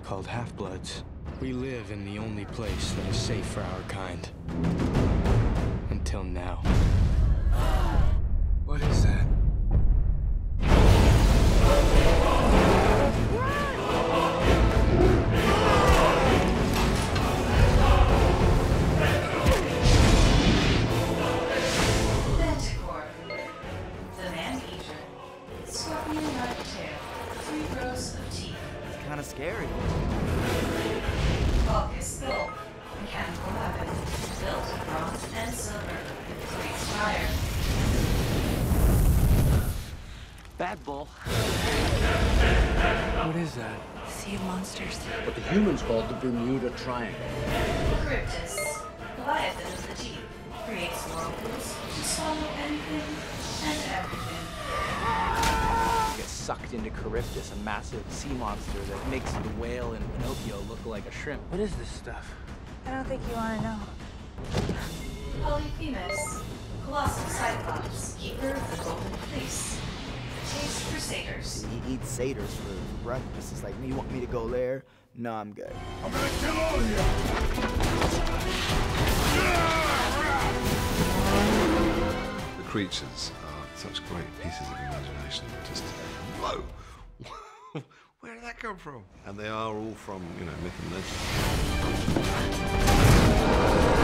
called Half-Bloods. We live in the only place that is safe for our kind. Until now. What is that? Manticore, the man-eater, scorpion-like tail, 3 rows of teeth. It's kind of scary. Vulcus Gulp, mechanical weapon, built of bronze and silver, breathes fire. Bad Bull. What is that? Sea of monsters. What the humans called the Bermuda Triangle. Charybdis, Leviathan of the deep, creates whirlpools to swallow anything and everything. Get sucked into Charybdis, a massive sea monster that makes the whale in Pinocchio look like a shrimp. What is this stuff? I don't think you want to know. Polyphemus, colossal cyclops, keeper of the golden fleece. Taste for satyrs. He eats satyrs for breakfast. It's like, you want me to go there? No, I'm good. I'm gonna kill all of you! The creatures are such great pieces of imagination. Just, whoa! Where did that come from? And they are all from, you know, myth and legend.